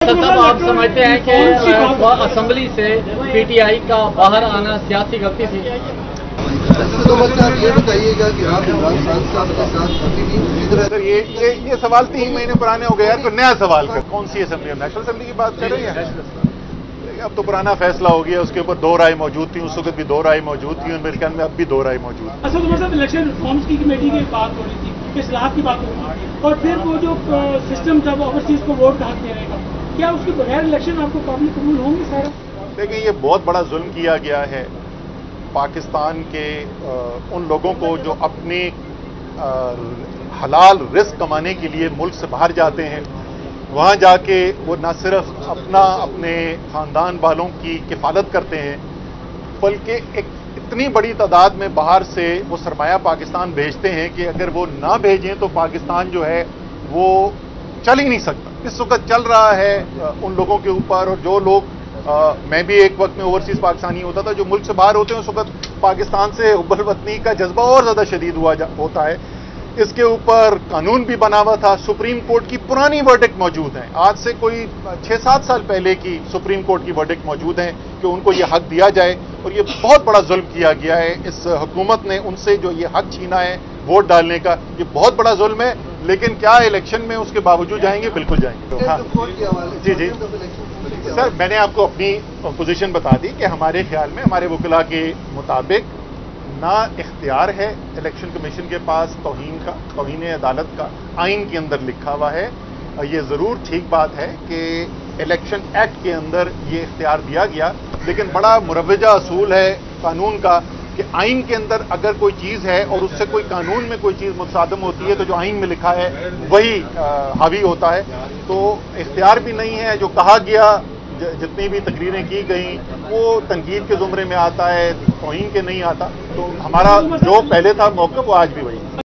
साहब, आप समझते हैं कि असेंबली से पीटीआई का बाहर आना सियासी गलती थी? तो बच्चा आप ये बताइएगा कि आप इमरान खान साहब के साथ अभी भी उम्मीद रहे? सर ये सवाल 3 महीने पुराने हो गए यार, कोई नया सवाल कर। कौन सी असेंबली? नेशनल असेंबली की बात कर रहे हैं? अब तो पुराना फैसला हो गया, उसके ऊपर 2 राय मौजूद थी, उस वक्त भी 2 राय मौजूद थी, और मेरे ख्याल में अब भी 2 राय मौजूद है। असद उमर साहब, इलेक्शन रिफॉर्म्स की कमेटी की बात हो रही थी, इस्लाहात की बात हो रही थी, और फिर वो जो सिस्टम था वो ओवरसीज को वोट का हक देने का, क्या उसके बगैर इलेक्शन आपको काबिल कबूल होंगे सारा? देखिए, ये बहुत बड़ा जुल्म किया गया है पाकिस्तान के उन लोगों को जो अपने हलाल रिस्क कमाने के लिए मुल्क से बाहर जाते हैं। वहाँ जाके वो न सिर्फ अपने ख़ानदान वालों की किफ़ालत करते हैं, बल्कि एक इतनी बड़ी तादाद में बाहर से वो सरमाया पाकिस्तान भेजते हैं कि अगर वो ना भेजें तो पाकिस्तान जो है वो चल ही नहीं सकता। इस वक्त चल रहा है उन लोगों के ऊपर, और जो लोग मैं भी एक वक्त में ओवरसीज पाकिस्तानी होता था, जो मुल्क से बाहर होते हैं उस वक्त पाकिस्तान से हुब्बुल वतनी का जज्बा और ज़्यादा शदीद होता है। इसके ऊपर कानून भी बना हुआ था, सुप्रीम कोर्ट की पुरानी वर्डिक्ट मौजूद है, आज से कोई 6-7 साल पहले की सुप्रीम कोर्ट की वर्डिक्ट मौजूद है कि उनको ये हक दिया जाए, और ये बहुत बड़ा जुल्म किया गया है इस हुकूमत ने उनसे, जो ये हक छीना है वोट डालने का। ये बहुत बड़ा जुल्म है, लेकिन क्या इलेक्शन में उसके बावजूद जाएंगे? बिल्कुल जाएंगे। हाँ जी सर, मैंने आपको अपनी पोजीशन बता दी कि हमारे ख्याल में, हमारे वकीला के मुताबिक, ना इख्तियार है इलेक्शन कमीशन के पास तौहीन अदालत का, आइन के अंदर लिखा हुआ है। ये ज़रूर ठीक बात है कि इलेक्शन एक्ट के अंदर ये इख्तियार दिया गया, लेकिन बड़ा मुरव्वजा असूल है कानून का कि आइन के अंदर अगर कोई चीज़ है और उससे कोई कानून में कोई चीज़ मुतसादम होती है तो जो आइन में लिखा है वही हावी होता है। तो इख्तियार भी नहीं है, जो कहा गया, जितनी भी तकरीरें की गई वो तनकीद के ज़ुमरे में आता है, तौहीन के नहीं आता। तो हमारा जो पहले था मौक़िफ़ वो आज भी वही है।